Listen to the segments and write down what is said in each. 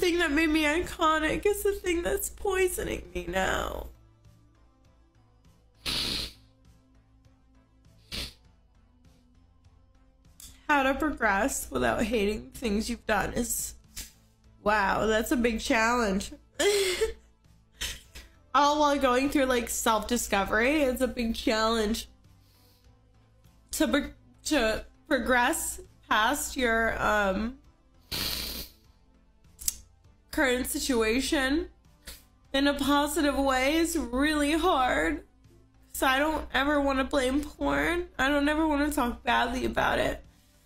thing that made me iconic is the thing that's poisoning me now. How to progress without hating things you've done is, wow, that's a big challenge. All while going through like self-discovery, it's a big challenge to progress past your current situation in a positive way is really hard. So I don't ever want to blame porn. I don't ever want to talk badly about it.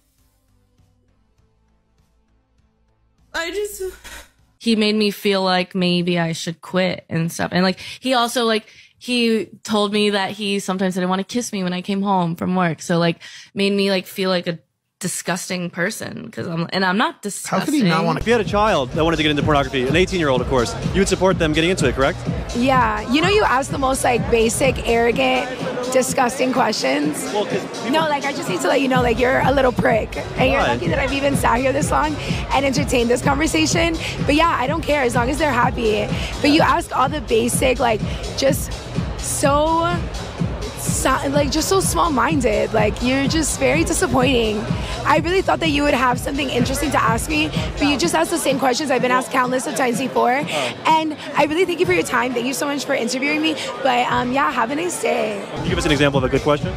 He made me feel like maybe I should quit and stuff. And like, he also like, he told me that he sometimes didn't want to kiss me when I came home from work. So like, made me like feel like a disgusting person because I'm not disgusting. How could he not want to? If you had a child that wanted to get into pornography, an 18-year-old, of course, you would support them getting into it, correct? Yeah, you know, you ask the most like basic, arrogant, disgusting questions. Well, no, like I just need to let you know, like you're a little prick, and you're lucky that I've even sat here this long and entertained this conversation. But yeah, I don't care as long as they're happy. But you ask all the basic, like just so small-minded. Like you're just very disappointing. I really thought that you would have something interesting to ask me, but you just asked the same questions I've been asked countless of times before. And I really thank you for your time. Thank you so much for interviewing me. But yeah, have a nice day. Can you give us an example of a good question?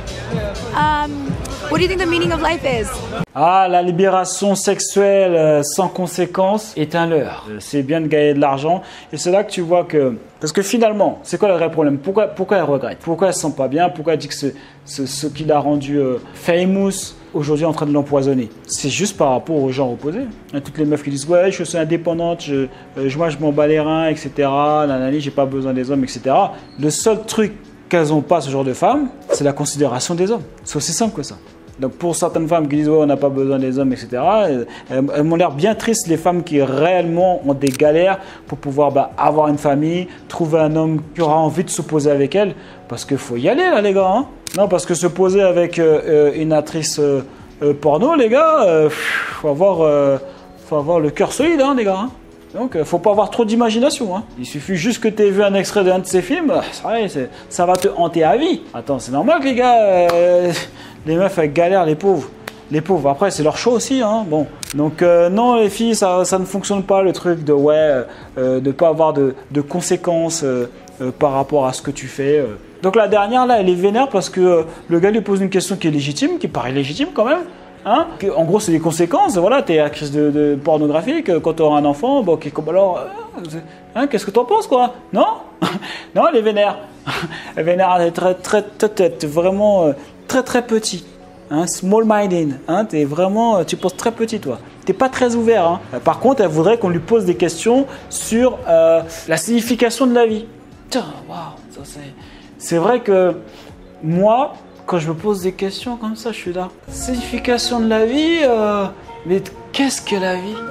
What do you think the meaning of life is? Ah, la libération sexuelle sans conséquence est un leurre. C'est bien de gagner de l'argent. Et c'est là que tu vois que... Parce que finalement, c'est quoi le vrai problème? Pourquoi elle regrette? Pourquoi elle se sent pas bien? Pourquoi elle dit que ce qui l'a rendu famous aujourd'hui est en train de l'empoisonner? C'est juste par rapport aux gens opposés. Toutes les meufs qui disent ouais, je suis indépendante, moi je m'en bats les reins, etc. Nanani, j'ai pas besoin des hommes, etc. Le seul truc qu'elles n'ont pas, ce genre de femmes, c'est la considération des hommes. C'est aussi simple que ça. Donc pour certaines femmes qui disent ouais, on n'a pas besoin des hommes, etc., elles m'ont l'air bien tristes, les femmes qui réellement ont des galères pour pouvoir avoir une famille, trouver un homme qui aura envie de se poser avec elles, parce qu'il faut y aller là les gars. Hein. Non, parce que se poser avec une actrice porno, les gars, faut avoir le cœur solide, hein, les gars. Hein. Donc, faut pas avoir trop d'imagination. Hein. Il suffit juste que tu aies vu un extrait d'un de ces films, ça va te hanter à vie. Attends, c'est normal que les gars, les meufs elles galèrent, les pauvres. Les pauvres, après c'est leur choix aussi. Hein. Bon. Donc non les filles, ça ne fonctionne pas le truc de de pas avoir de conséquences par rapport à ce que tu fais. Donc la dernière là, elle est vénère parce que le gars lui pose une question qui est légitime, qui paraît légitime quand même. Hein, en gros, c'est des conséquences. Voilà, t'es actrice de pornographique. Quand tu auras un enfant, bon, alors, hein, qu'est-ce que t'en penses, quoi? Non, non, elle est vénère. Elle est vénère, elle est vraiment très très petit. Hein, small-minded. Hein, tu penses très petit, toi. T'es pas très ouvert. Hein. Par contre, elle voudrait qu'on lui pose des questions sur la signification de la vie. Tiens, waouh, c'est vrai que moi. Quand je me pose des questions comme ça, je suis là. Signification de la vie, mais qu'est-ce que la vie?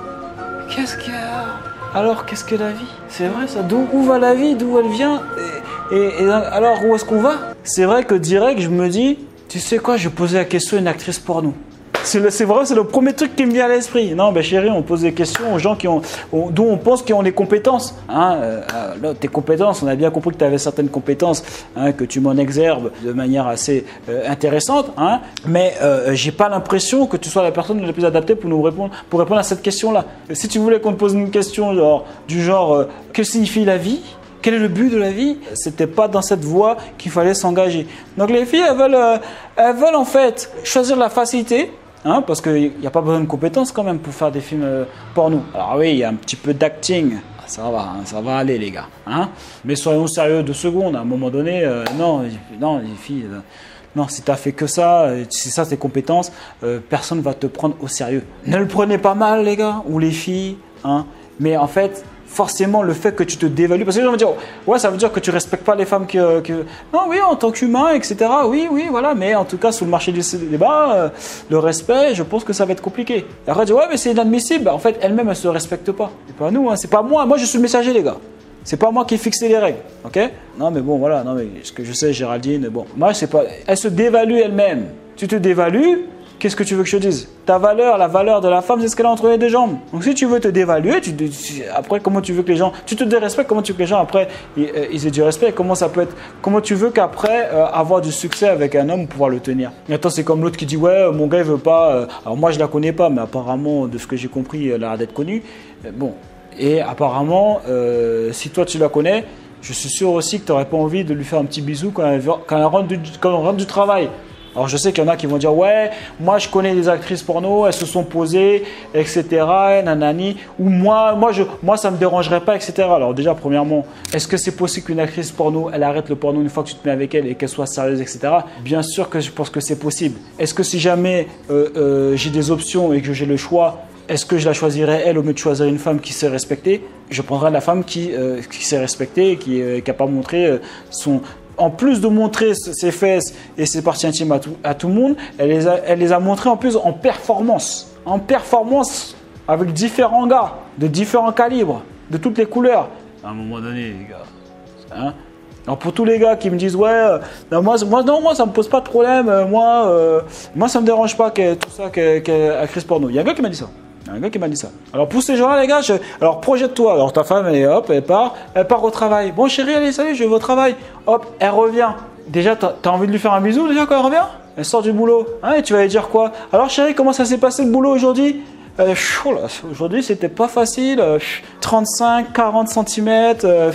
Alors, qu'est-ce que la vie? C'est vrai ça, où va la vie, d'où elle vient? Et alors, où est-ce qu'on va? C'est vrai que direct, je me dis, tu sais quoi, je vais poser la question à une actrice porno. C'est vrai, c'est le premier truc qui me vient à l'esprit. Non, ben chérie, on pose des questions aux gens dont on pense qu'ils ont les compétences. Hein, là, tes compétences, on a bien compris que tu avais certaines compétences, hein, que tu m'en exerbes de manière assez intéressante. Hein, mais j'ai pas l'impression que tu sois la personne la plus adaptée pour répondre à cette question-là. Si tu voulais qu'on te pose une question du genre, que signifie la vie? Quel est le but de la vie? C'était pas dans cette voie qu'il fallait s'engager. Donc les filles, elles veulent en fait choisir la facilité. Hein, parce qu'il n'y a pas besoin de compétences quand même pour faire des films porno. Alors oui, il y a un petit peu d'acting, ça va aller les gars. Hein, mais soyons sérieux 2 secondes, à un moment donné, non les filles, non, si tu as fait que ça, si ça c'est compétences, personne ne va te prendre au sérieux. Ne le prenez pas mal les gars, ou les filles, hein, mais en fait... Forcément, le fait que tu te dévalues, parce que les gens vont dire, ouais, ça veut dire que tu respectes pas les femmes Non, oui, en tant qu'humain, etc. Oui, voilà, mais en tout cas, sur le marché du débat, le respect, je pense que ça va être compliqué. Et après, ouais, mais c'est inadmissible. En fait, elle-même, elle se respecte pas. C'est pas nous, hein, c'est pas moi. Moi, je suis le messager, les gars. C'est pas moi qui ai fixé les règles, ok? Non, mais bon, voilà, non, mais ce que je sais, Géraldine, bon, moi, c'est pas. Elle se dévalue elle-même. Tu te dévalues, qu'est-ce que tu veux que je te dise? Ta valeur, la valeur de la femme, c'est ce qu'elle a entre les deux jambes. Donc si tu veux te dévaluer, après comment tu veux que les gens, tu te dérespectes, comment tu veux que les gens après ils aient du respect? Comment tu veux qu'après avoir du succès avec un homme, pouvoir le tenir? Et attends, c'est comme l'autre qui dit ouais, mon gars il veut pas. Alors moi je la connais pas, mais apparemment de ce que j'ai compris, elle a l'air d'être connue. Bon, et apparemment si toi tu la connais, je suis sûr aussi que tu n'aurais pas envie de lui faire un petit bisou quand elle rentre du travail. Alors je sais qu'il y en a qui vont dire ouais, moi je connais des actrices porno, elles se sont posées, etc. Nanani. Ou moi ça me dérangerait pas, etc. Alors déjà premièrement, est-ce que c'est possible qu'une actrice porno, elle arrête le porno une fois que tu te mets avec elle et qu'elle soit sérieuse, etc. Bien sûr que je pense que c'est possible. Est-ce que si jamais j'ai des options et que j'ai le choix, est-ce que je la choisirais elle au lieu de choisir une femme qui sait respecter? Je prendrais la femme qui sait respecter, qui n'a pas montré son... En plus de montrer ses fesses et ses parties intimes à tout le monde, elle les a montrées en plus en performance. En performance avec différents gars, de différents calibres, de toutes les couleurs. À un moment donné, les gars. Hein? Alors pour tous les gars qui me disent ouais, moi ça me pose pas de problème, moi ça me dérange pas que tout ça actrice porno. Il y a un gars qui m'a dit ça. Alors pour ces gens-là, les gars, alors projette-toi. Alors ta femme, elle part au travail. Bon chérie, allez, salut, je vais au travail. Hop, elle revient. Déjà, t'as envie de lui faire un bisou déjà quand elle revient? Elle sort du boulot. Hein, et tu vas lui dire quoi? Alors chérie, comment ça s'est passé le boulot aujourd'hui? Aujourd'hui, c'était pas facile. 35, 40 cm.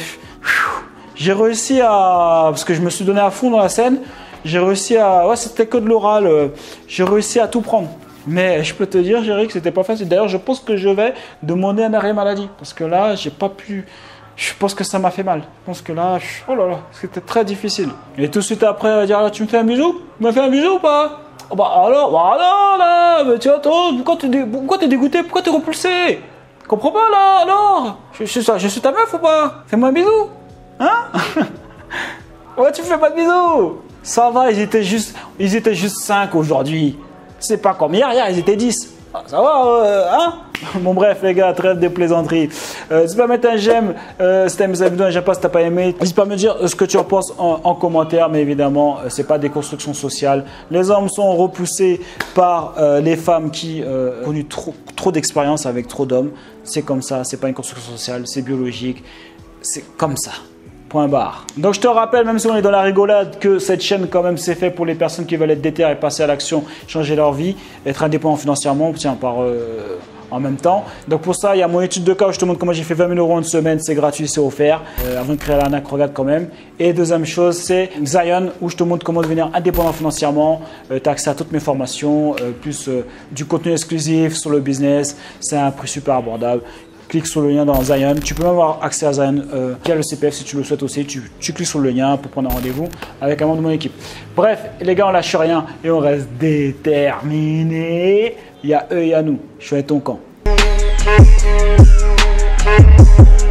J'ai réussi parce que je me suis donné à fond dans la scène. J'ai réussi ouais, c'était que de l'oral. J'ai réussi à tout prendre. Mais je peux te dire, Jerry, que c'était pas facile. D'ailleurs, je pense que je vais demander un arrêt maladie. Parce que là, j'ai pas pu... Je pense que ça m'a fait mal. Je pense que là, oh là là, c'était très difficile. Et tout de suite après, elle va dire, tu me fais un bisou? Tu m'as fait un bisou ou pas? Oh bah alors, là, mais tu attends, pourquoi t'es dégoûté? Pourquoi t'es repulsé? Je comprends pas là, alors? Je suis ta meuf ou pas? Fais-moi un bisou. Hein? Ouais, tu me fais pas de bisou. Ça va, ils étaient juste 5 aujourd'hui. C'est pas comme hier, ils étaient 10. Ah, ça va, hein? Bon bref les gars, trêve des plaisanteries. N'hésite pas à mettre un j'aime si t'as aimé cette vidéo, un j'aime pas si t'as pas aimé. N'hésite pas à me dire ce que tu en penses en commentaire, mais évidemment, c'est pas des constructions sociales. Les hommes sont repoussés par les femmes qui ont eu trop d'expérience avec trop d'hommes. C'est comme ça, c'est pas une construction sociale, c'est biologique. C'est comme ça. Point barre. Donc je te rappelle, même si on est dans la rigolade, que cette chaîne quand même c'est fait pour les personnes qui veulent être déter et passer à l'action, changer leur vie, être indépendant financièrement, en même temps. Donc pour ça, il y a mon étude de cas où je te montre comment j'ai fait 20 000 € en une semaine, c'est gratuit, c'est offert. Avant de créer l'arnaque, regarde quand même. Et deuxième chose, c'est Zion où je te montre comment devenir indépendant financièrement. Tu as accès à toutes mes formations, plus du contenu exclusif sur le business. C'est un prix super abordable. Clique sur le lien dans Zion. Tu peux même avoir accès à Zion via le CPF si tu le souhaites aussi. Tu cliques sur le lien pour prendre un rendez-vous avec un membre de mon équipe. Bref, les gars, on lâche rien et on reste déterminés. Il y a eux et il y a nous. Je suis avec ton camp.